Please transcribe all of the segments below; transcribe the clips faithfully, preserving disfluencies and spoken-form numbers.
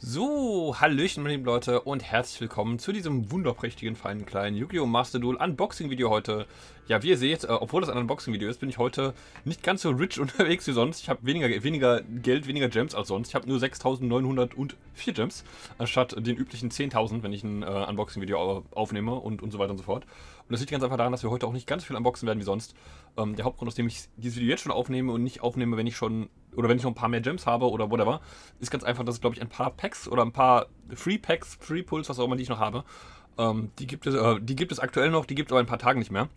So, Hallöchen meine lieben Leute und herzlich willkommen zu diesem wunderprächtigen, feinen, kleinen Yu-Gi-Oh! Master Duel Unboxing-Video heute. Ja, wie ihr seht, äh, obwohl das ein Unboxing-Video ist, bin ich heute nicht ganz so rich unterwegs wie sonst. Ich habe weniger, weniger Geld, weniger Gems als sonst. Ich habe nur sechstausendneunhundertvier Gems, anstatt den üblichen zehntausend, wenn ich ein äh, Unboxing-Video aufnehme und, und so weiter und so fort. Und das liegt ganz einfach daran, dass wir heute auch nicht ganz so viel unboxen werden wie sonst. Ähm, der Hauptgrund, aus dem ich dieses Video jetzt schon aufnehme und nicht aufnehme, wenn ich schon, oder wenn ich noch ein paar mehr Gems habe oder whatever, ist ganz einfach, dass es, glaube ich, ein paar Packs oder ein paar Free Packs, Free Pulls, was auch immer, die ich noch habe, ähm, die, gibt es, äh, die gibt es aktuell noch, die gibt es aber in ein paar Tagen nicht mehr.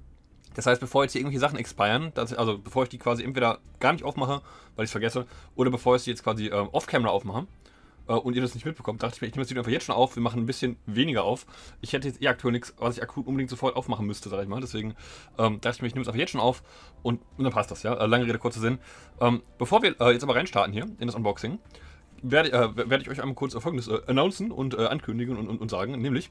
Das heißt, bevor jetzt hier irgendwelche Sachen expiren, dass, also bevor ich die quasi entweder gar nicht aufmache, weil ich es vergesse, oder bevor ich sie jetzt quasi äh, off-camera aufmache, äh, und ihr das nicht mitbekommt, dachte ich mir, ich nehme das Video einfach jetzt schon auf, wir machen ein bisschen weniger auf. Ich hätte jetzt eh aktuell nichts, was ich akut unbedingt sofort aufmachen müsste, sag ich mal. Deswegen ähm, dachte ich mir, ich nehme es einfach jetzt schon auf und, und dann passt das, ja. Äh, lange Rede, kurzer Sinn. Ähm, bevor wir äh, jetzt aber reinstarten hier in das Unboxing, werde, äh, werde ich euch einmal kurz Folgendes äh, announcen und äh, ankündigen und, und, und sagen, nämlich,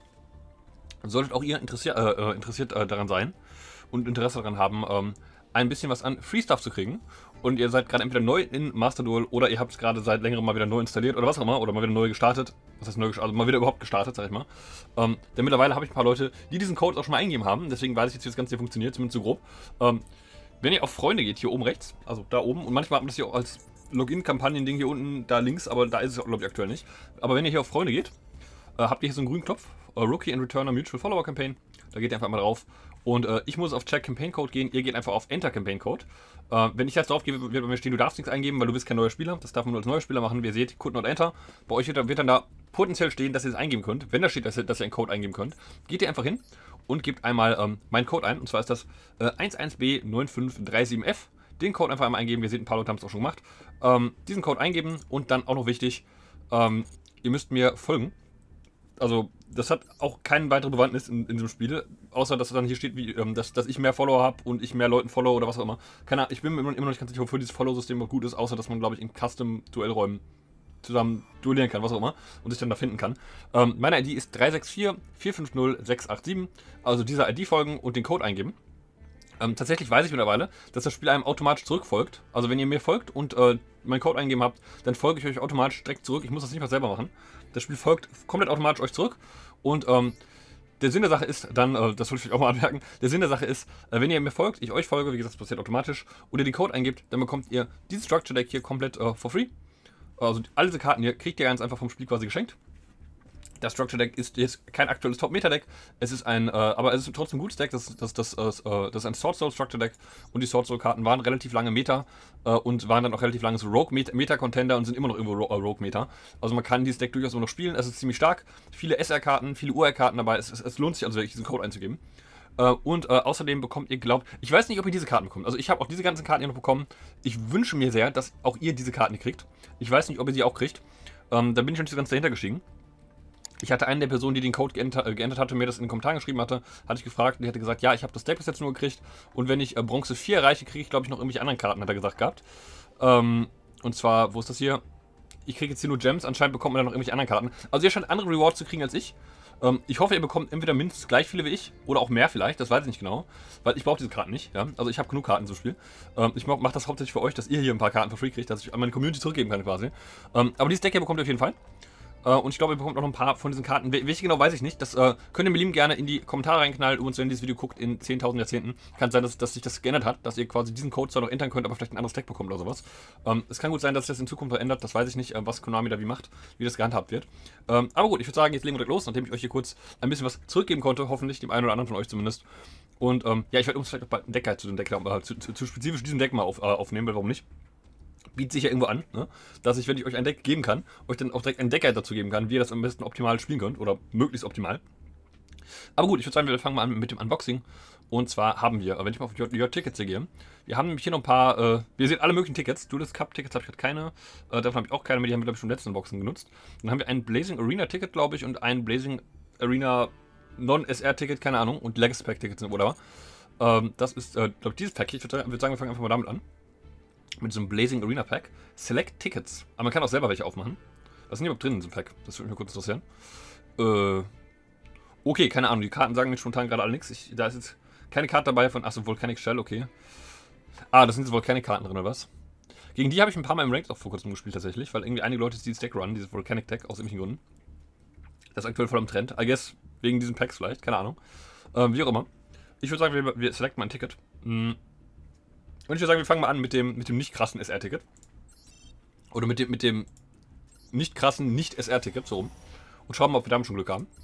solltet auch ihr interessiert, äh, interessiert äh, daran sein und Interesse daran haben, ähm, ein bisschen was an Free Stuff zu kriegen und ihr seid gerade entweder neu in Master Duel oder ihr habt es gerade seit längerem mal wieder neu installiert oder was auch immer oder mal wieder neu gestartet, was heißt neu gestartet, also mal wieder überhaupt gestartet, sag ich mal. Ähm, denn mittlerweile habe ich ein paar Leute, die diesen Code auch schon mal eingegeben haben, deswegen weiß ich jetzt, wie das Ganze hier funktioniert, zumindest so grob. Ähm, wenn ihr auf Freunde geht, hier oben rechts, also da oben, und manchmal hat man das hier auch als Login-Kampagnen-Ding hier unten, da links, aber da ist es, glaube ich, aktuell nicht. Aber wenn ihr hier auf Freunde geht, äh, habt ihr hier so einen grünen Knopf, äh, Rookie and Returner Mutual Follower Campaign. Da geht ihr einfach mal drauf. Und äh, ich muss auf Check Campaign Code gehen, ihr geht einfach auf Enter Campaign Code. Äh, wenn ich jetzt drauf gehe, wird bei mir stehen, du darfst nichts eingeben, weil du bist kein neuer Spieler. Das darf man nur als neuer Spieler machen. Wie ihr seht, Could not enter. Bei euch wird, wird dann da potenziell stehen, dass ihr es eingeben könnt. Wenn da steht, dass ihr, dass ihr einen Code eingeben könnt, geht ihr einfach hin und gebt einmal ähm, meinen Code ein. Und zwar ist das äh, eins B neun fünf drei sieben F. Den Code einfach einmal eingeben. Ihr seht, ein paar Leute haben es auch schon gemacht. Ähm, diesen Code eingeben und dann auch noch wichtig, ähm, ihr müsst mir folgen. Also, das hat auch keine weitere Bewandtnis in, in diesem Spiel, außer dass dann hier steht, wie, ähm, dass, dass ich mehr Follower habe und ich mehr Leuten follow oder was auch immer. Keine Ahnung, ich bin mir immer, immer noch nicht ganz sicher, wofür dieses Follow-System auch gut ist, außer dass man, glaube ich, in Custom-Duellräumen zusammen duellieren kann, was auch immer, und sich dann da finden kann. Ähm, meine I D ist drei sechs vier vier fünf null sechs acht sieben, also dieser I D folgen und den Code eingeben. Ähm, tatsächlich weiß ich mittlerweile, dass das Spiel einem automatisch zurückfolgt. Also wenn ihr mir folgt und äh, meinen Code eingeben habt, dann folge ich euch automatisch direkt zurück. Ich muss das nicht mal selber machen. Das Spiel folgt komplett automatisch euch zurück. Und ähm, der Sinn der Sache ist dann, äh, das wollte ich euch auch mal anmerken, der Sinn der Sache ist, äh, wenn ihr mir folgt, ich euch folge, wie gesagt, das passiert automatisch, und ihr den Code eingebt, dann bekommt ihr dieses Structure Deck hier komplett äh, for free. Also alle diese Karten hier kriegt ihr ganz einfach vom Spiel quasi geschenkt. Das Structure Deck ist jetzt kein aktuelles Top-Meta-Deck, es ist ein, äh, aber es ist trotzdem ein gutes Deck, das, das, das, das, äh, das ist ein Sword Soul Structure Deck und die Sword Soul Karten waren relativ lange Meta äh, und waren dann auch relativ lange so Rogue-Meta-Contender und sind immer noch irgendwo Ro äh, Rogue-Meta. Also man kann dieses Deck durchaus immer noch spielen, es ist ziemlich stark, viele S R-Karten, viele U R-Karten dabei, es, es, es lohnt sich also wirklich diesen Code einzugeben. Uh, und uh, außerdem bekommt ihr, glaubt, ich weiß nicht, ob ihr diese Karten bekommt. Also ich habe auch diese ganzen Karten hier noch bekommen. Ich wünsche mir sehr, dass auch ihr diese Karten hier kriegt. Ich weiß nicht, ob ihr sie auch kriegt. Um, da bin ich schon nicht so ganz dahinter gestiegen. Ich hatte einen der Personen, die den Code geändert, äh, geändert hatte, mir das in den Kommentaren geschrieben hatte, hatte ich gefragt und die hatte gesagt, ja, ich habe das Deck bis jetzt nur gekriegt und wenn ich äh, Bronze vier erreiche, kriege ich, glaube ich, noch irgendwelche anderen Karten, hat er gesagt gehabt. Ähm, und zwar, wo ist das hier? Ich kriege jetzt hier nur Gems, anscheinend bekommt man dann noch irgendwelche anderen Karten. Also ihr scheint andere Rewards zu kriegen als ich. Ähm, ich hoffe, ihr bekommt entweder mindestens gleich viele wie ich oder auch mehr vielleicht, das weiß ich nicht genau, weil ich brauche diese Karten nicht, ja. Also ich habe genug Karten zum Spiel. Ähm, ich mache das hauptsächlich für euch, dass ihr hier ein paar Karten für free kriegt, dass ich an meine Community zurückgeben kann quasi. Ähm, aber dieses Deck hier bekommt ihr auf jeden Fall. Uh, und ich glaube, ihr bekommt auch noch ein paar von diesen Karten. Welche genau, weiß ich nicht. Das uh, könnt ihr mir lieben gerne in die Kommentare reinknallen. Übrigens, wenn ihr dieses Video guckt in zehntausend Jahrzehnten, kann es sein, dass, dass sich das geändert hat, dass ihr quasi diesen Code zwar noch entern könnt, aber vielleicht ein anderes Deck bekommt oder sowas. Um, es kann gut sein, dass sich das in Zukunft verändert. Das weiß ich nicht, uh, was Konami da wie macht, wie das gehandhabt wird. Um, aber gut, ich würde sagen, jetzt legen wir direkt los, nachdem ich euch hier kurz ein bisschen was zurückgeben konnte. Hoffentlich, dem einen oder anderen von euch zumindest. Und um, ja, ich werde uns vielleicht auch bald einen Deckguide zu dem Deck, uh, zu, zu, zu spezifisch diesem Deck mal auf, uh, aufnehmen, weil warum nicht? Bietet sich ja irgendwo an, ne? Dass ich, wenn ich euch ein Deck geben kann, euch dann auch direkt ein Deckguide dazu geben kann, wie ihr das am besten optimal spielen könnt oder möglichst optimal. Aber gut, ich würde sagen, wir fangen mal an mit dem Unboxing. Und zwar haben wir, wenn ich mal auf die Tickets hier gehe, wir haben nämlich hier noch ein paar, äh, wir sehen alle möglichen Tickets. Duelist Cup Tickets habe ich gerade keine, äh, davon habe ich auch keine mehr, die haben wir, glaube ich, schon im letzten Unboxing genutzt. Dann haben wir ein Blazing Arena Ticket, glaube ich, und ein Blazing Arena Non-S R Ticket, keine Ahnung, und Legacy Pack Tickets, oder? Ähm, das ist, äh, glaube ich, dieses Pack. Ich würde würd sagen, wir fangen einfach mal damit an. Mit so einem Blazing Arena Pack. Select Tickets. Aber man kann auch selber welche aufmachen. Was ist denn überhaupt drin in diesem Pack? Das würde mich mal kurz interessieren. Äh. Okay, keine Ahnung. Die Karten sagen mir spontan gerade alle nichts. Ich, da ist jetzt keine Karte dabei von. Achso, Volcanic Shell, okay. Ah, das sind jetzt wohl keine Karten drin, oder was? Gegen die habe ich ein paar Mal im Ranked auch vor kurzem gespielt tatsächlich, weil irgendwie einige Leute dieses Deck runnen, dieses Volcanic Deck, aus irgendwelchen Gründen. Das ist aktuell voll am Trend. I guess wegen diesen Packs vielleicht, keine Ahnung. Ähm, wie auch immer. Ich würde sagen, wir, wir selecten mal ein Ticket. Und ich würde sagen, wir fangen mal an mit dem, mit dem nicht krassen S R-Ticket. Oder mit dem, mit dem nicht krassen Nicht-S R-Ticket, so rum. Und schauen mal, ob wir damit schon Glück haben.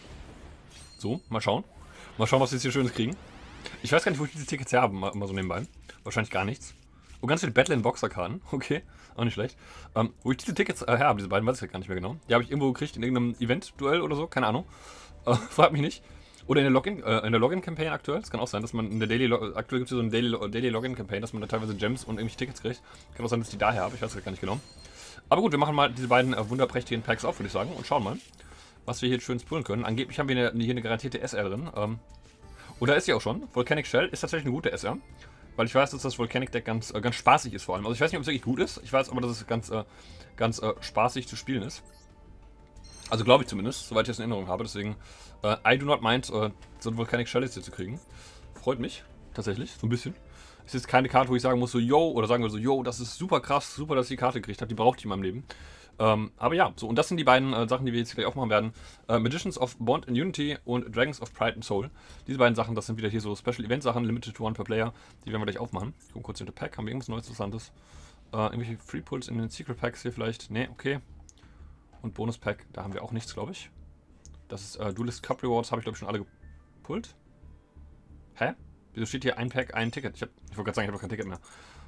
So, mal schauen. Mal schauen, was wir jetzt hier Schönes kriegen. Ich weiß gar nicht, wo ich diese Tickets her habe, mal, mal so nebenbei. Wahrscheinlich gar nichts. Oh, ganz viele Battle-in-Boxer-Karten. Okay, auch nicht schlecht. Ähm, wo ich diese Tickets äh, her habe, diese beiden, weiß ich ja gar nicht mehr genau. Die habe ich irgendwo gekriegt in irgendeinem Event-Duell oder so, keine Ahnung. Äh, fragt mich nicht. Oder in der Login, äh, in der Login-Campaign aktuell. Das kann auch sein, dass man in der Daily, aktuell gibt es so eine Daily, Daily Login-Campaign, dass man da teilweise Gems und irgendwelche Tickets kriegt. Kann auch sein, dass ich die daher habe, ich weiß das gar nicht genau. Aber gut, wir machen mal diese beiden äh, wunderprächtigen Packs auf, würde ich sagen, und schauen mal, was wir hier schön pullen können. Angeblich haben wir eine, hier eine garantierte S R drin. Ähm, oder ist sie auch schon. Volcanic Shell ist tatsächlich eine gute S R. Weil ich weiß, dass das Volcanic Deck ganz, äh, ganz spaßig ist vor allem. Also ich weiß nicht, ob es wirklich gut ist. Ich weiß aber, dass es ganz, äh, ganz äh, spaßig zu spielen ist. Also glaube ich zumindest, soweit ich das in Erinnerung habe. Deswegen, äh, I do not mind, äh, so ein Volcanic Shell jetzt hier zu kriegen. Freut mich, tatsächlich, so ein bisschen. Es ist keine Karte, wo ich sagen muss, so, yo, oder sagen wir so, yo, das ist super krass, super, dass ich die Karte gekriegt habe, die brauchte ich in meinem Leben. Ähm, aber ja, so, und das sind die beiden äh, Sachen, die wir jetzt gleich aufmachen werden. Äh, Magicians of Bond and Unity und Dragons of Pride and Soul. Diese beiden Sachen, das sind wieder hier so Special Event Sachen, Limited to One per Player. Die werden wir gleich aufmachen. Gucken kurz in den Pack, haben wir irgendwas Neues Interessantes? Äh, irgendwelche Free Pulls in den Secret Packs hier vielleicht? Ne, okay. Und Bonus Pack, da haben wir auch nichts, glaube ich. Das ist äh, Duelist Cup Rewards, habe ich glaube ich schon alle gepullt. Hä? Wieso steht hier ein Pack, ein Ticket? Ich, hab, ich wollte gerade sagen, ich habe kein Ticket mehr.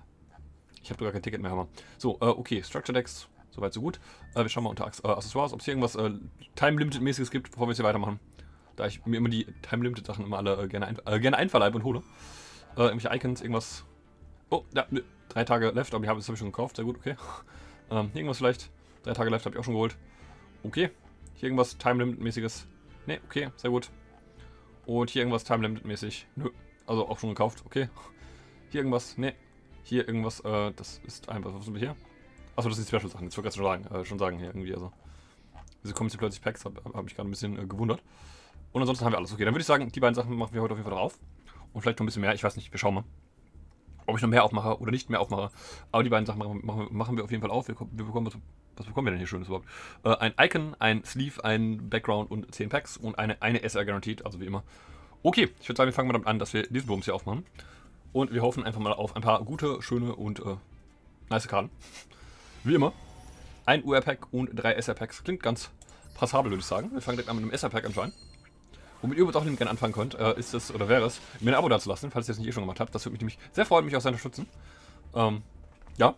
Ich habe sogar kein Ticket mehr, Hammer. So, äh, okay, Structure Decks. Soweit, so gut. Äh, wir schauen mal unter äh, Accessoires, ob es hier irgendwas äh, Time-Limited-mäßiges gibt, bevor wir jetzt hier weitermachen. Da ich mir immer die Time-Limited-Sachen immer alle äh, gerne, ein, äh, gerne einverleibe und hole. Äh, irgendwelche Icons, irgendwas. Oh, ja, ne, drei Tage left, aber die hab, das habe ich schon gekauft. Sehr gut, okay. Ähm, hier irgendwas vielleicht. Drei Tage left habe ich auch schon geholt. Okay. Hier irgendwas Time-Limit-mäßiges. Ne, okay, sehr gut. Und hier irgendwas Time-Limit-mäßig. Nö. Also auch schon gekauft, okay. Hier irgendwas, ne. Hier irgendwas, äh, das ist einfach, was sind wir hier? Achso, das sind die Special-Sachen, jetzt wollte ich schon sagen, äh, schon sagen hier irgendwie, also. Wieso kommen jetzt hier plötzlich Packs, habe hab mich gerade ein bisschen äh, gewundert. Und ansonsten haben wir alles. Okay, dann würde ich sagen, die beiden Sachen machen wir heute auf jeden Fall drauf. Und vielleicht noch ein bisschen mehr, ich weiß nicht, wir schauen mal. Ob ich noch mehr aufmache oder nicht mehr aufmache. Aber die beiden Sachen machen, machen, machen wir auf jeden Fall auf. Wir, wir bekommen, was, was bekommen wir denn hier Schönes überhaupt? Äh, ein Icon, ein Sleeve, ein Background und zehn Packs und eine, eine S R garantiert, also wie immer. Okay, ich würde sagen, wir fangen mal damit an, dass wir diesen Bums hier aufmachen. Und wir hoffen einfach mal auf ein paar gute, schöne und äh, nice Karten. Wie immer. Ein U R-Pack und drei S R-Packs. Klingt ganz passabel, würde ich sagen. Wir fangen direkt an mit einem S R-Pack anscheinend. Womit ihr übrigens auch nämlich gerne anfangen könnt, äh, ist es, oder wäre es, mir ein Abo dazulassen, falls ihr das nicht eh schon gemacht habt. Das würde mich nämlich sehr freuen, mich auch sehr unterstützen. Ähm, ja.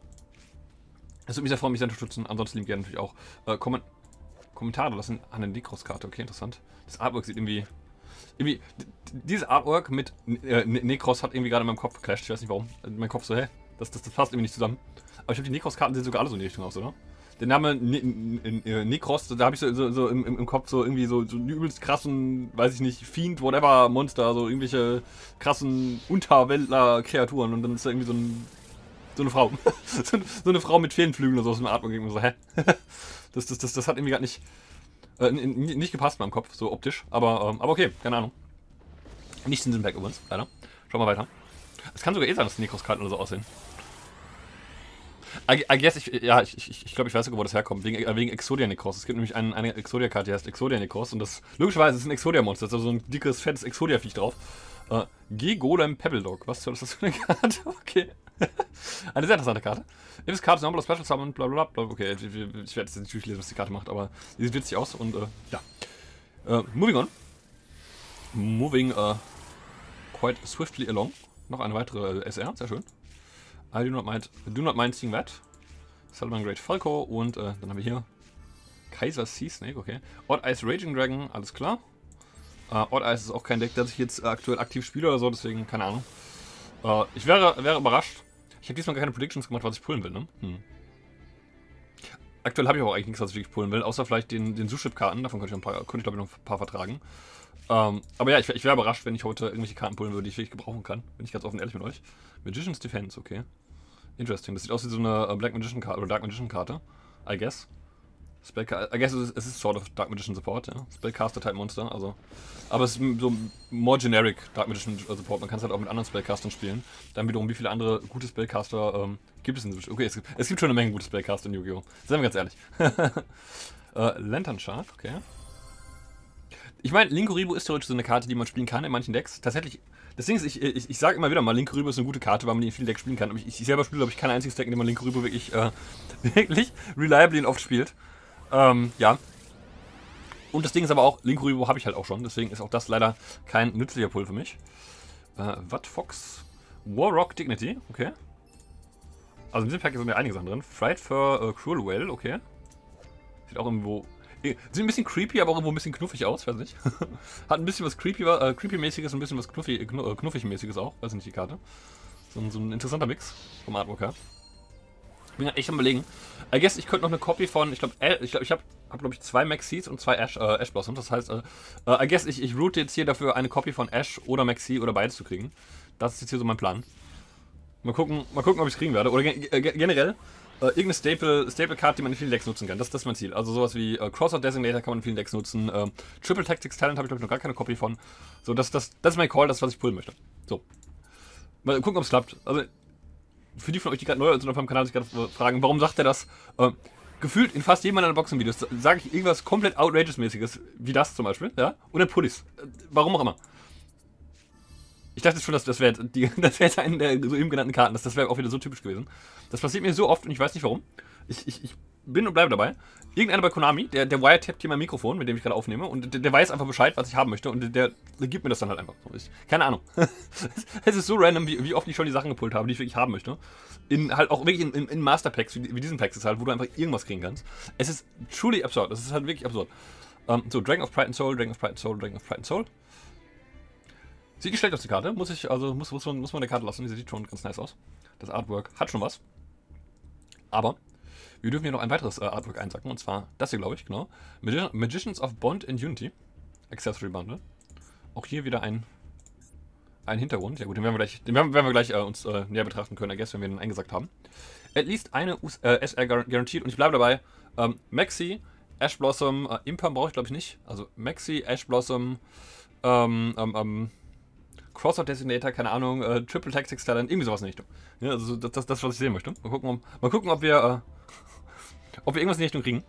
Das würde mich sehr freuen, mich sehr unterstützen. Ansonsten lieben gerne natürlich auch äh, Komment Kommentare lassen an der Necros-Karte. Okay, interessant. Das Artwork sieht irgendwie... Irgendwie, dieses Artwork mit äh, Necros hat irgendwie gerade in meinem Kopf geclasht. Ich weiß nicht warum. Mein Kopf so, hä? Das, das, das passt irgendwie nicht zusammen. Aber ich glaube, die Necros-Karten sehen sogar alle so in die Richtung aus, oder? Der Name ne ne Necros, da habe ich so, so, so im, im Kopf so irgendwie so, so einen übelst krassen, weiß ich nicht, Fiend, whatever, Monster, so irgendwelche krassen Unterweltler-Kreaturen und dann ist da irgendwie so, ein, so eine Frau. so, so eine Frau mit Feenflügeln oder so aus dem Atmung. Und so, hä? das, das, das, das hat irgendwie gerade nicht, äh, nicht gepasst in meinem Kopf, so optisch. Aber, ähm, aber okay, keine Ahnung. Nicht in diesem Pack übrigens, leider. Schauen wir weiter. Es kann sogar eh sein, dass die Necros-Karten oder so aussehen. I, I guess, ich, ja, ich, ich, ich glaube, ich weiß sogar, wo das herkommt. Wegen, äh, wegen Exodia Necros. Es gibt nämlich einen, eine Exodia-Karte, die heißt Exodia Necros. Und das, logischerweise, ist ein Exodia-Monster. Da ist also so ein dickes, fettes Exodia-Viech drauf. Äh, G-Golem Pebble-Dog. Was ist das für eine Karte? Okay. Eine sehr interessante Karte. If this card is normal special summon, bla bla bla. Okay, ich, ich werde jetzt nicht durchlesen, was die Karte macht, aber die sieht witzig aus und, äh, ja. Äh, moving on. Moving, äh, quite swiftly along. Noch eine weitere äh, S R, sehr schön. I do not mind, do not mind seeing that. Salman Great Falco und äh, dann haben wir hier Kaiser Sea Snake, okay. Odd Eyes Raging Dragon, alles klar. Äh, Odd Eyes ist auch kein Deck, das ich jetzt aktuell aktiv spiele oder so, deswegen keine Ahnung. Äh, ich wäre, wäre überrascht. Ich habe diesmal keine Predictions gemacht, was ich pullen will, ne? Hm. Aktuell habe ich aber auch eigentlich nichts, was ich wirklich pullen will, außer vielleicht den, den Zuschip-Karten, davon könnte ich, ein paar, könnte ich glaube ich noch ein paar vertragen. Ähm, aber ja, ich, ich wäre überrascht, wenn ich heute irgendwelche Karten pullen würde, die ich wirklich gebrauchen kann. Bin ich ganz offen ehrlich mit euch. Magician's Defense, okay. Interesting. Das sieht aus wie so eine Black Magician Karte oder Dark Magician Karte, I guess. Spellcaster, I guess es ist, es ist sort of Dark Magician Support, ja. Spellcaster-Type Monster, also. Aber es ist so more generic Dark Magician Support. Man kann es halt auch mit anderen Spellcastern spielen. Dann wiederum, wie viele andere gute Spellcaster ähm, gibt es inzwischen? Okay, es gibt, es gibt schon eine Menge gute Spellcaster in Yu-Gi-Oh! Seien wir ganz ehrlich. äh, Lantern Shark, okay. Ich meine, Linkuriboh ist theoretisch so eine Karte, die man spielen kann in manchen Decks. Tatsächlich, das Ding ist, ich, ich, ich sage immer wieder mal, Linkuriboh ist eine gute Karte, weil man die in vielen Decks spielen kann. Aber ich, ich selber spiele, glaube ich, kein einziges Deck, in dem man Linkuriboh wirklich, äh, wirklich reliably und oft spielt. Ähm, ja. Und das Ding ist aber auch, Linkuriboh habe ich halt auch schon, deswegen ist auch das leider kein nützlicher Pull für mich. Äh, Watt Fox, Warrock Dignity, okay. Also in diesem Pack sind ja einige Sachen drin. Fright Fur, äh, Cruel Whale, okay. Sieht auch irgendwo, sieht ein bisschen creepy, aber auch irgendwo ein bisschen knuffig aus, weiß nicht. Hat ein bisschen was creepy, äh, creepy-mäßiges und ein bisschen was knuffig, knu knuffig-mäßiges auch, weiß nicht die Karte. So, so ein interessanter Mix vom Artwork her. Ich bin ja echt am Überlegen. I guess, ich könnte noch eine Copy von, ich glaube, ich glaube, ich habe, hab, glaube ich, zwei Maxis und zwei Ash, äh, Ash Blossoms. Das heißt, äh, I guess, ich, ich route jetzt hier dafür, eine Copy von Ash oder Maxi oder beides zu kriegen. Das ist jetzt hier so mein Plan. Mal gucken, mal gucken ob ich es kriegen werde. Oder gen generell, äh, irgendeine Staple, Staple-Card, die man in vielen Decks nutzen kann. Das, das ist mein Ziel. Also sowas wie äh, Crossout Designator kann man in vielen Decks nutzen. Äh, Triple Tactics Talent habe ich, glaube ich, noch gar keine Copy von. So, das, das, das ist mein Call, das ist, was ich pullen möchte. So. Mal gucken, ob es klappt. Also, für die von euch, die gerade neu sind auf meinem Kanal, sich gerade fragen, warum sagt er das? Äh, gefühlt in fast jedem meiner Unboxing-Videos sage ich irgendwas komplett Outrageous-mäßiges, wie das zum Beispiel, ja? Und dann Pullis. Äh, warum auch immer. Ich dachte schon, dass das wäre das wär eine der soeben genannten Karten, das, das wäre auch wieder so typisch gewesen. Das passiert mir so oft und ich weiß nicht warum. Ich, ich, ich bin und bleibe dabei. Irgendeiner bei Konami, der, der wiretappt hier mein Mikrofon, mit dem ich gerade aufnehme, und der, der weiß einfach Bescheid, was ich haben möchte, und der, der gibt mir das dann halt einfach. Ich, keine Ahnung. Es ist so random, wie, wie oft ich schon die Sachen gepullt habe, die ich wirklich haben möchte. In halt auch wirklich in, in, in Masterpacks, wie, wie diesen Packs ist halt, wo du einfach irgendwas kriegen kannst. Es ist truly absurd. Das ist halt wirklich absurd. Um, so, Dragon of Pride and Soul, Dragon of Pride and Soul, Dragon of Pride and Soul. Sieht nicht schlecht aus, die Karte. Muss ich, also muss, muss, man, muss man eine Karte lassen. Die sieht schon ganz nice aus. Das Artwork hat schon was. Aber wir dürfen hier noch ein weiteres äh, Artwork einsacken. Und zwar das hier, glaube ich, genau. Magi Magicians of Bond and Unity. Accessory Bundle. Auch hier wieder ein, ein Hintergrund. Ja gut, den werden wir gleich, den werden, werden wir gleich äh, uns äh, näher betrachten können, I guess, wenn wir den eingesackt haben. At least eine äh, S R guaranteed. Und ich bleibe dabei. Ähm, Maxi, Ash Blossom, äh, Imperm brauche ich, glaube ich, nicht. Also Maxi, Ash Blossom, ähm, ähm, ähm, Crossout Designator, keine Ahnung, äh, Triple Tactics Talent, irgendwie sowas in die Richtung. Ja, also das, das, das, was ich sehen möchte. Mal gucken, ob, mal gucken ob wir äh, ob wir irgendwas in die Richtung kriegen.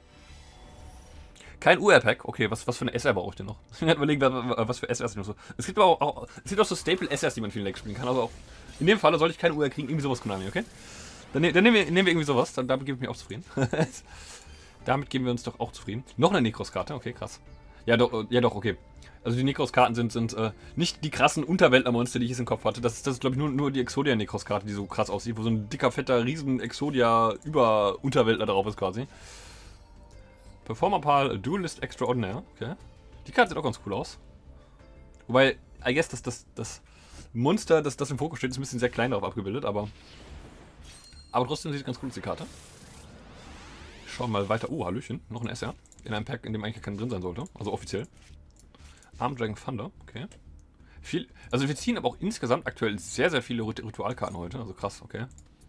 Kein U R-Pack, okay, was, was für eine S R brauche ich denn noch? Ich bin halt überlegen, was für S Rs ich noch so. Es gibt aber auch, auch, es gibt auch so Staple S Rs, die man in vielen Decks spielen kann. Also auch in dem Fall soll ich kein U R kriegen, irgendwie sowas Konami, okay? Dann, ne, dann nehmen, wir, nehmen wir irgendwie sowas, dann, damit gebe ich mich auch zufrieden. Damit geben wir uns doch auch zufrieden. Noch eine Necros-Karte, okay, krass. Ja doch, ja doch, okay. Also die Necros-Karten sind, sind äh, nicht die krassen Unterweltler-Monster, die ich jetzt im Kopf hatte. Das ist, das ist glaube ich, nur, nur die Exodia-Necros-Karte, die so krass aussieht, wo so ein dicker, fetter, riesen Exodia-Über-Unterweltler drauf ist quasi. Performer-Pal, Duelist Extraordinaire, okay. Die Karte sieht auch ganz cool aus. Wobei, I guess, dass das, das Monster, das, das im Fokus steht, ist ein bisschen sehr klein darauf abgebildet, aber aber trotzdem sieht ganz cool aus, die Karte. Schauen wir mal weiter. Oh, Hallöchen, noch ein S R. In einem Pack, in dem eigentlich kein drin sein sollte, also offiziell. Armed Dragon Thunder, okay. Viel, also wir ziehen aber auch insgesamt aktuell sehr, sehr viele Ritualkarten heute, also krass, okay.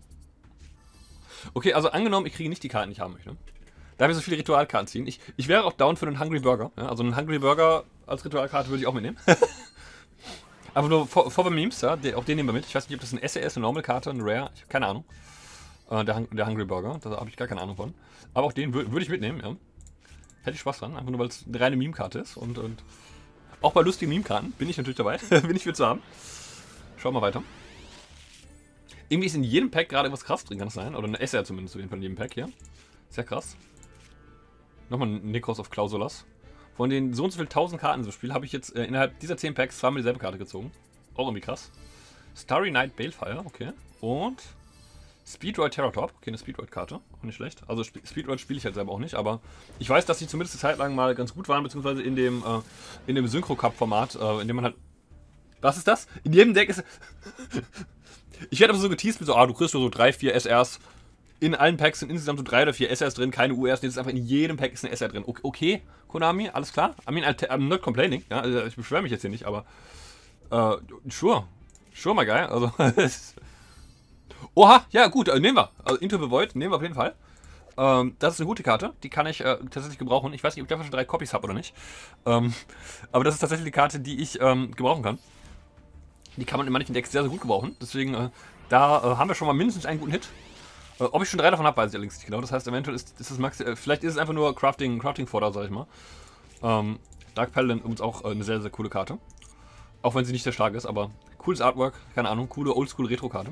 Okay, also angenommen, ich kriege nicht die Karten, die ich haben möchte. Da wir so viele Ritualkarten ziehen. Ich, ich wäre auch down für einen Hungry Burger. Ja? Also einen Hungry Burger als Ritualkarte würde ich auch mitnehmen. Aber nur for, for the Memes, ja, der, auch den nehmen wir mit. Ich weiß nicht, ob das ein S R ist, eine Normal-Karte, ein Rare, ich habe keine Ahnung. Äh, der, der Hungry Burger, da habe ich gar keine Ahnung von. Aber auch den würde würd ich mitnehmen, ja. Hätte ich Spaß dran, einfach nur weil es eine reine Meme-Karte ist. Und, und auch bei lustigen Meme-Karten bin ich natürlich dabei. Bin ich für zu haben. Schauen wir weiter. Irgendwie ist in jedem Pack gerade etwas krass drin, kann das sein? Oder eine S R zumindest auf jeden Fall in jedem Pack hier. Sehr krass. Nochmal ein Necros of Clausulas. Von den so und so viel tausend Karten in diesem Spiel habe ich jetzt äh, innerhalb dieser zehn Packs zweimal dieselbe Karte gezogen. Auch irgendwie krass. Starry Night Balefire, okay. Und Speedroid Terrortop, okay, eine Speedroid-Karte, auch nicht schlecht. Also Sp Speedroid spiele ich halt selber auch nicht, aber ich weiß, dass die zumindest eine Zeit lang mal ganz gut waren, beziehungsweise in dem, äh, in dem Synchro-Cup-Format, äh, in dem man halt... Was ist das? In jedem Deck ist... Ich werde aber so geteased mit so, ah, du kriegst so drei, vier S Rs. In allen Packs sind insgesamt so drei oder vier S Rs drin, keine U Rs, jetzt ist einfach in jedem Pack ist eine S R drin. Okay, okay, Konami, alles klar. I mean, I'm not complaining, ja, also ich beschwere mich jetzt hier nicht, aber... Äh, sure. Sure, my guy, also... Oha, ja gut, äh, nehmen wir. Also Into the Void nehmen wir auf jeden Fall. Ähm, das ist eine gute Karte, die kann ich äh, tatsächlich gebrauchen. Ich weiß nicht, ob ich davon schon drei Copies habe oder nicht. Ähm, aber das ist tatsächlich die Karte, die ich ähm, gebrauchen kann. Die kann man in manchen Decks sehr, sehr gut gebrauchen. Deswegen, äh, da äh, haben wir schon mal mindestens einen guten Hit. Äh, ob ich schon drei davon habe, weiß ich allerdings nicht genau. Das heißt, eventuell ist, ist das Max. Äh, vielleicht ist es einfach nur Crafting, Crafting Fodder, sag ich mal. Ähm, Dark Paladin übrigens auch äh, eine sehr, sehr coole Karte. Auch wenn sie nicht sehr stark ist, aber cooles Artwork, keine Ahnung, coole Oldschool-Retro-Karte.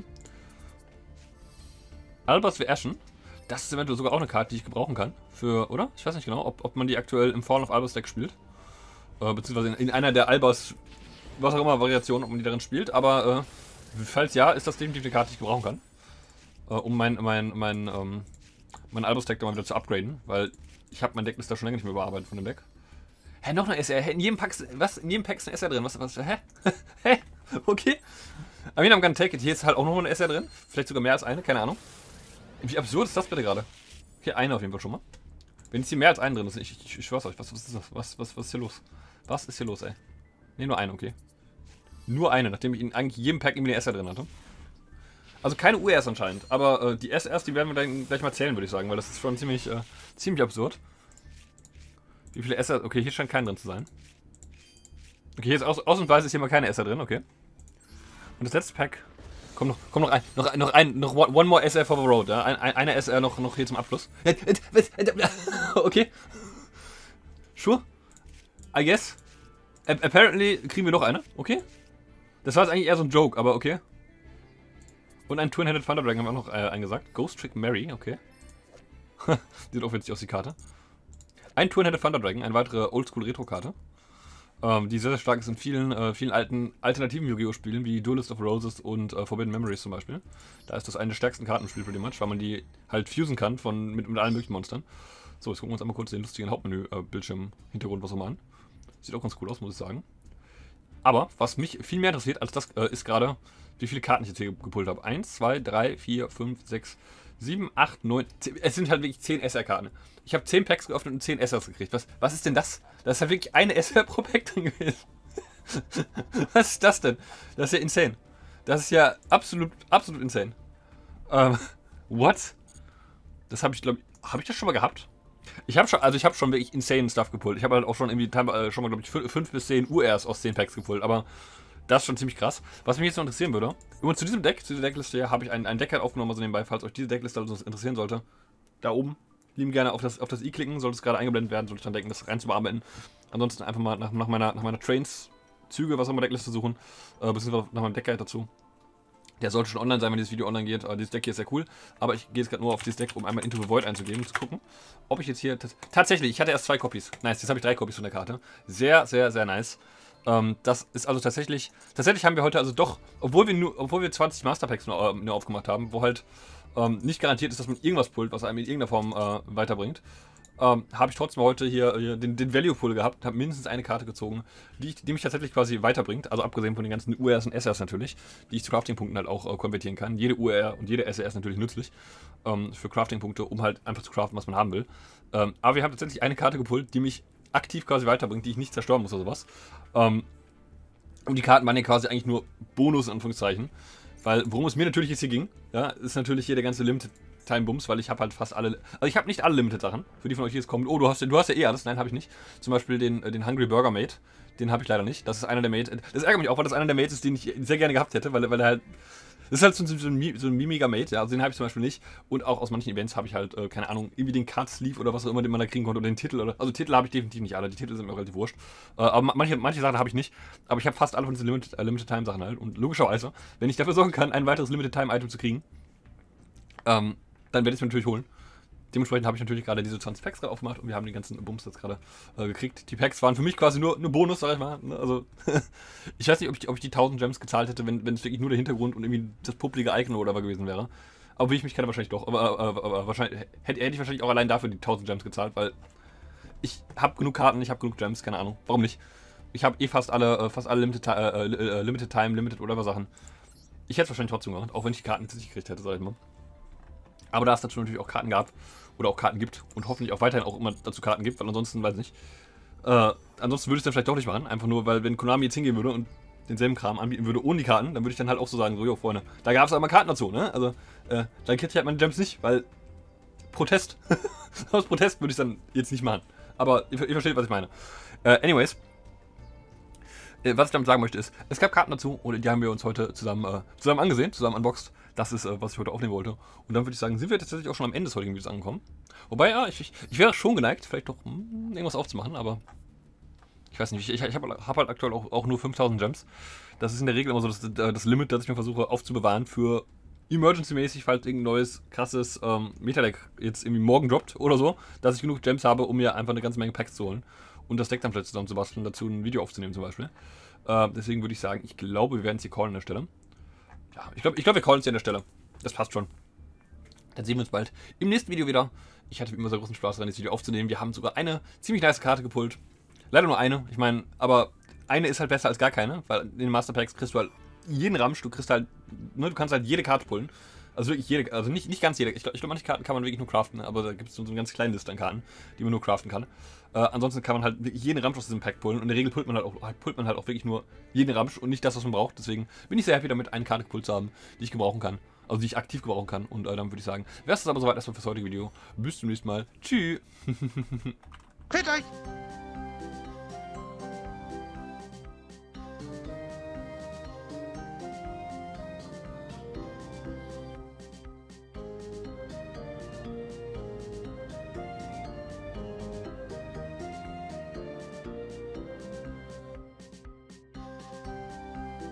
Albus the Ashen. Das ist eventuell sogar auch eine Karte, die ich gebrauchen kann. Für, oder? Ich weiß nicht genau, ob, ob man die aktuell im Fallen of Albus Deck spielt. Äh, beziehungsweise in, in einer der Albus, was auch immer, Variationen, ob man die darin spielt. Aber äh, falls ja, ist das definitiv eine Karte, die ich gebrauchen kann. Äh, um mein, mein, mein, ähm, mein Albus Deck da mal wieder zu upgraden. Weil ich habe mein Decklist da schon länger nicht mehr überarbeitet von dem Deck. Hä, noch eine S R? Hä, in jedem Pack, was? In jedem Pack ist eine S R drin. Was, was, hä? Hä? Okay. I mean, I'm gonna take it. Hier ist halt auch noch eine S R drin. Vielleicht sogar mehr als eine, keine Ahnung. Wie absurd ist das bitte gerade? Okay, eine auf jeden Fall schon mal. Wenn jetzt hier mehr als eine drin ist, ich, ich, ich schwör's euch, was, was ist das? Was, was, was ist hier los? Was ist hier los, ey? Ne, nur eine, okay. Nur eine, nachdem ich in eigentlich jedem Pack irgendwie eine S R drin hatte. Also keine U Rs anscheinend, aber äh, die S Rs, die werden wir dann gleich mal zählen, würde ich sagen, weil das ist schon ziemlich, äh, ziemlich absurd. Wie viele S R? Okay, hier scheint kein drin zu sein. Okay, jetzt aus, ausnahmsweise ist hier mal keine S R drin, okay. Und das letzte Pack. Komm noch, komm noch ein, noch, noch ein, noch one more S R for the road, ja. Ein, ein, eine S R noch, noch hier zum Abschluss. Okay. Sure. I guess. Apparently kriegen wir noch eine, okay. Das war jetzt eigentlich eher so ein Joke, aber okay. Und ein Twin-Headed Thunder Dragon haben wir auch noch äh, eingesagt. Ghost Trick Mary, okay. Sieht auch witzig aus, die Karte. Ein Twin-Headed Thunder Dragon, eine weitere Oldschool-Retro-Karte. Ähm, die sehr, sehr stark ist in vielen, äh, vielen alten alternativen Yu-Gi-Oh! Spielen, wie Duelist of Roses und äh, Forbidden Memories zum Beispiel. Da ist das eine der stärksten Karten im Spiel, pretty much, weil man die halt fusen kann von, mit, mit allen möglichen Monstern. So, jetzt gucken wir uns einmal kurz den lustigen Hauptmenü-Bildschirm-Hintergrund, was auch mal an. Sieht auch ganz cool aus, muss ich sagen. Aber, was mich viel mehr interessiert als das, äh, ist gerade, wie viele Karten ich jetzt hier gepult habe. eins, zwei, drei, vier, fünf, sechs, sieben, acht, neun, zehn. Es sind halt wirklich zehn S R-Karten. Ich habe zehn Packs geöffnet und zehn S Rs gekriegt. Was, was ist denn das? Da ist ja wirklich eine S R pro Pack drin gewesen. Was ist das denn? Das ist ja insane. Das ist ja absolut, absolut insane. Ähm, what? Das habe ich, glaube ich, habe ich das schon mal gehabt? Ich habe schon, also ich habe schon wirklich insane Stuff gepult. Ich habe halt auch schon irgendwie äh, schon mal, glaube ich, fünf bis zehn U Rs aus zehn Packs gepult, aber das ist schon ziemlich krass. Was mich jetzt noch interessieren würde, übrigens zu diesem Deck, zu dieser Deckliste hier, habe ich ein, ein Deck halt aufgenommen, also nebenbei, falls euch diese Deckliste also interessieren sollte. Da oben, lieben gerne auf das, auf das i klicken, sollte es gerade eingeblendet werden, sollte ich dann denken, das rein zu bearbeiten. Ansonsten einfach mal nach, nach meiner, nach meiner Trains-Züge, was auch immer Deckliste suchen, äh, beziehungsweise nach meinem Deckguide dazu. Der sollte schon online sein, wenn dieses Video online geht. Uh, dieses Deck hier ist sehr cool. Aber ich gehe jetzt gerade nur auf dieses Deck, um einmal Into the Void einzugeben, um zu gucken, ob ich jetzt hier... Tatsächlich, ich hatte erst zwei Copies. Nice, jetzt habe ich drei Copies von der Karte. Sehr, sehr, sehr nice. Ähm, das ist also tatsächlich... Tatsächlich haben wir heute also doch, obwohl wir nur, obwohl wir zwanzig Masterpacks nur, äh, nur aufgemacht haben, wo halt ähm, nicht garantiert ist, dass man irgendwas pullt, was einem in irgendeiner Form äh, weiterbringt, ähm, habe ich trotzdem heute hier, hier den, den Value-Pull gehabt, habe mindestens eine Karte gezogen, die, die mich tatsächlich quasi weiterbringt, also abgesehen von den ganzen U Rs und S Rs natürlich, die ich zu Crafting-Punkten halt auch äh, konvertieren kann. Jede U R und jede S R ist natürlich nützlich ähm, für Crafting-Punkte, um halt einfach zu craften, was man haben will. Ähm, aber wir haben tatsächlich eine Karte gepullt, die mich aktiv quasi weiterbringt, die ich nicht zerstören muss oder sowas. Ähm, und die Karten waren ja quasi eigentlich nur Bonus, in Anführungszeichen, weil worum es mir natürlich jetzt hier ging, ja, ist natürlich hier der ganze Limited Time Bums, weil ich habe halt fast alle, also ich habe nicht alle Limited Sachen, für die von euch, die jetzt kommen. Oh, du hast, du hast ja eh alles. Nein, habe ich nicht. Zum Beispiel den, den Hungry Burger Mate, den habe ich leider nicht. Das ist einer der Mates, das ärgert mich auch, weil das einer der Mates ist, den ich sehr gerne gehabt hätte, weil, weil er halt, das ist halt so, so ein, so ein mimiger Mate, ja, also den habe ich zum Beispiel nicht. Und auch aus manchen Events habe ich halt, äh, keine Ahnung, irgendwie den Card Sleeve oder was auch immer, den man da kriegen konnte, oder den Titel, oder, also Titel habe ich definitiv nicht alle, die Titel sind mir relativ wurscht. Äh, aber manche, manche Sachen habe ich nicht, aber ich habe fast alle von diesen Limited, äh, Limited Time Sachen halt. Und logischerweise, wenn ich dafür sorgen kann, ein weiteres Limited Time Item zu kriegen, ähm, dann werde ich es mir natürlich holen. Dementsprechend habe ich natürlich gerade diese zwanzig Packs gerade aufgemacht und wir haben die ganzen Bums jetzt gerade äh, gekriegt. Die Packs waren für mich quasi nur eine Bonus, sag ich mal. Also, ich weiß nicht, ob ich, ob ich die tausend Gems gezahlt hätte, wenn, wenn es wirklich nur der Hintergrund und irgendwie das publige Icon oder was gewesen wäre. Aber wie ich mich kenne, wahrscheinlich doch. Aber, aber, aber wahrscheinlich hätte, hätte ich wahrscheinlich auch allein dafür die tausend Gems gezahlt, weil ich habe genug Karten, ich habe genug Gems, keine Ahnung. Warum nicht? Ich habe eh fast alle, fast alle Limited, äh, äh, Limited Time, Limited oder was Sachen. Ich hätte es wahrscheinlich trotzdem gemacht, auch wenn ich die Karten jetzt nicht gekriegt hätte, sag ich mal. Aber da es dazu natürlich auch Karten gab oder auch Karten gibt und hoffentlich auch weiterhin auch immer dazu Karten gibt, weil ansonsten, weiß ich nicht. Äh, ansonsten würde ich es dann vielleicht doch nicht machen, einfach nur, weil wenn Konami jetzt hingehen würde und denselben Kram anbieten würde ohne die Karten, dann würde ich dann halt auch so sagen, so, jo, Freunde, da gab es aber Karten dazu, ne? Also, äh, dann kriege ich halt meine Gems nicht, weil Protest. Aus Protest würde ich es dann jetzt nicht machen. Aber ihr, ihr versteht, was ich meine. Äh, anyways. Äh, was ich damit sagen möchte ist, es gab Karten dazu und die haben wir uns heute zusammen, äh, zusammen angesehen, zusammen unboxed. Das ist, äh, was ich heute aufnehmen wollte. Und dann würde ich sagen, sind wir tatsächlich auch schon am Ende des heutigen Videos angekommen. Wobei, ja, ich, ich, ich wäre schon geneigt, vielleicht doch hm, irgendwas aufzumachen, aber ich weiß nicht, ich, ich habe hab halt aktuell auch, auch nur fünftausend Gems. Das ist in der Regel immer so das, das Limit, das ich mir versuche aufzubewahren für Emergency-mäßig, falls irgendein neues, krasses ähm, Meta-Deck jetzt irgendwie morgen droppt oder so, dass ich genug Gems habe, um mir einfach eine ganze Menge Packs zu holen und das Deck dann vielleicht zusammen zu basteln, dazu ein Video aufzunehmen zum Beispiel. Äh, deswegen würde ich sagen, ich glaube, wir werden es hier callen an der Stelle. Ja, ich glaube, ich glaub, wir callen es hier an der Stelle. Das passt schon. Dann sehen wir uns bald im nächsten Video wieder. Ich hatte wie immer sehr großen Spaß daran, das Video aufzunehmen. Wir haben sogar eine ziemlich nice Karte gepullt. Leider nur eine. Ich meine, aber eine ist halt besser als gar keine, weil in den Master Packs kriegst du halt jeden Ramsch, du kriegst halt, ne, du kannst halt jede Karte pullen. Also wirklich jede, also nicht, nicht ganz jede. Ich glaube, glaub, manche Karten kann man wirklich nur craften, aber da gibt es so eine ganz kleine Liste an Karten, die man nur craften kann. Äh, ansonsten kann man halt wirklich jeden Ramsch aus diesem Pack pullen und in der Regel pullt man halt auch, pullt man halt auch wirklich nur jeden Ramsch und nicht das, was man braucht. Deswegen bin ich sehr happy damit, eine Karte gepullt zu haben, die ich gebrauchen kann. Also die ich aktiv gebrauchen kann. Und äh, dann würde ich sagen, wäre es aber soweit erstmal fürs heutige Video. Bis zum nächsten Mal. Tschüss. Quält euch!